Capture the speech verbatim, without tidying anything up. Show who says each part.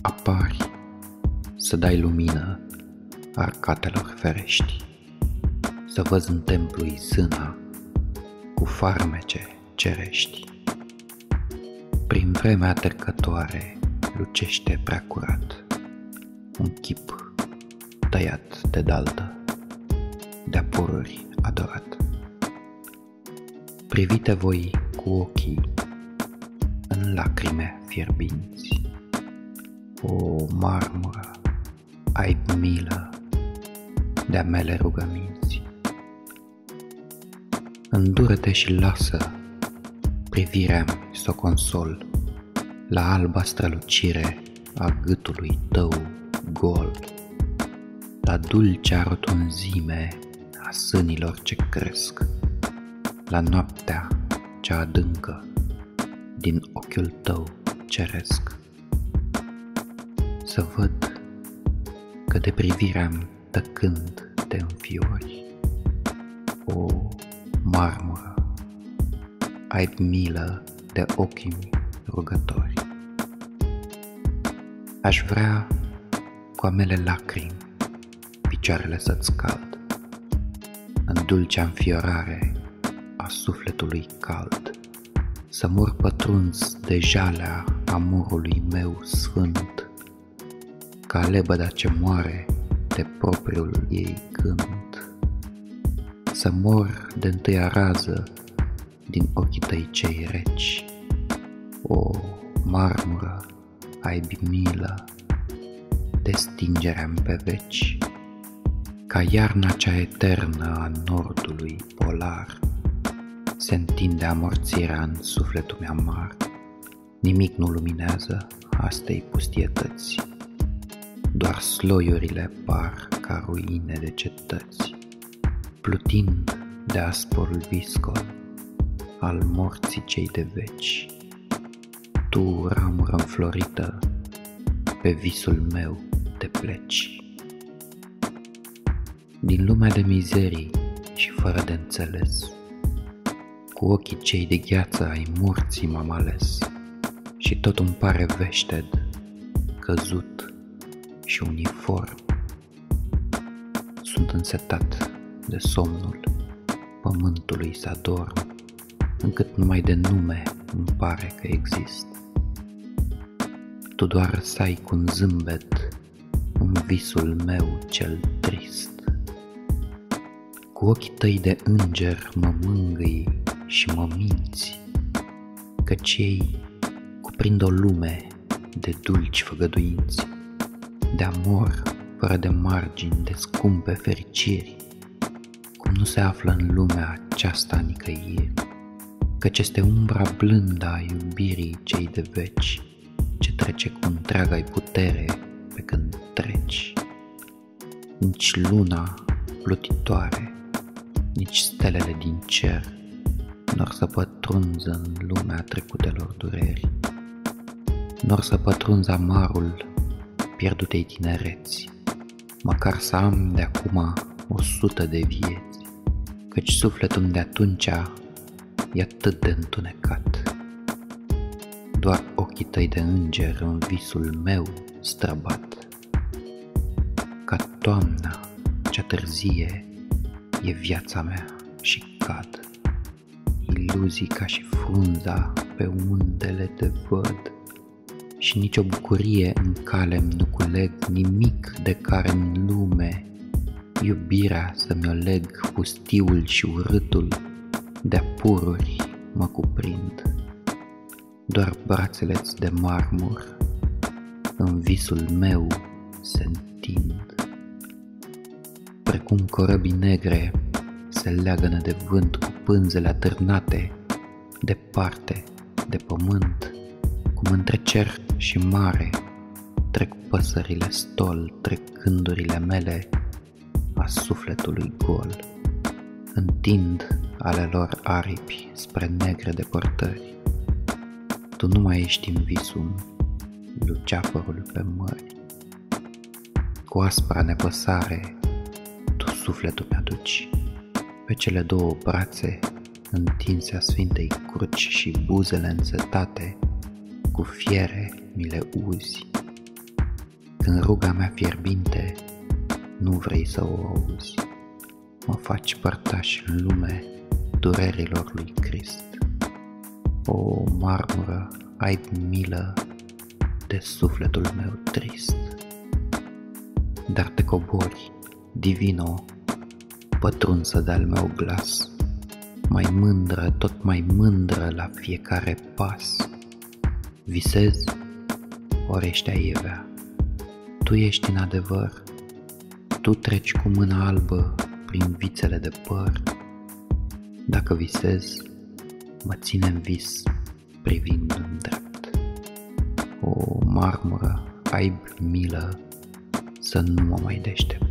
Speaker 1: apari să dai lumină arcatelor ferești, să văz în templul zâna cu farmece cerești. Prin vremea trecătoare lucește prea curat un chip tăiat de daltă, de-a pururi adorat. Privite voi cu ochii în lacrime fierbinți, o marmură, ai milă de-a mele rugăminți. Îndură-te și lasă privirea-mi s-o consol la alba strălucire a gâtului tău gol, la dulcea rotunzime a sânilor ce cresc, la noaptea cea adâncă din ochiul tău ceresc. Să văd că de privirea-mi tăcând te înfiori, o marmură, ai milă de ochii rugători. Aș vrea cu a mele lacrimi picioarele să-ți scald în dulcea înfiorare a sufletului cald, să mor pătruns de jalea amorului meu sfânt, ca lebăda ce moare de propriul ei gând, să mor de întâia rază din ochii tăi cei reci, o marmură, ai milă de stingerea-mi pe veci, ca iarna cea eternă a nordului polar, se întinde amorțirea în sufletul meu amar. Nimic nu luminează astei pustietăți, doar sloiurile par ca ruine de cetăți, plutind de asporul viscol al morții cei de veci. Tu, ramură înflorită, pe visul meu te pleci. Din lumea de mizerii și fără de înțeles, cu ochii cei de gheață ai morții m-am ales, și tot îmi pare veșted, căzut și uniform. Sunt însetat de somnul pământului să adorm, încât numai de nume îmi pare că exist. Tu doar să-ai cu un zâmbet în visul meu cel trist. Cu ochii tăi de înger mă mângâi și mă minți, căci ei cuprind o lume de dulci făgăduinți, de amor fără de margini, de scumpe fericiri, cum nu se află în lumea aceasta nicăieri, căci este umbra blândă a iubirii cei de veci, ce trece cu întreaga-i putere pe când treci. Nici luna plutitoare, nici stelele din cer n-or să pătrunză în lumea trecutelor dureri, n-or să pătrunză amarul pierdutei tinereți, măcar să am de acum o sută de vieți, căci sufletul de atunci e atât de întunecat. Doar ochii tăi de înger în visul meu străbat, ca toamna cea târzie e viața mea și cad, iluzii ca și frunza pe undele te văd, și nicio bucurie în cale-mi nu culeg, nimic de care în lume iubirea să-mi o leg, pustiul și urâtul de-a pururi mă cuprind. Doar brațele-ți de marmur în visul meu se întind, precum corăbii negre se leagănă de vânt cu pânzele atârnate, departe de pământ, cum între cer și mare trec păsările stol, trec gândurile mele a sufletului gol, întind ale lor aripi spre negre depărtări. Tu nu mai ești în visul luceafărul pe mări, cu aspra nepăsare tu sufletul mi-aduci pe cele două brațe întinse a Sfintei Cruci și buzele însetate cu fiere mi le uzi. când ruga mea fierbinte nu vrei să o auzi. Mă faci părtaș în lume durerilor lui Crist. O marmură, ai milă de sufletul meu trist. Dar te cobori, divino, pătrunsă de-al meu glas, mai mândră, tot mai mândră la fiecare pas. Visez, ori ești aievea, tu ești în adevăr, tu treci cu mâna albă prin vițele de păr. Dacă visez, mă ține în vis privind în drept. O marmură, ai milă să nu mă mai deștept.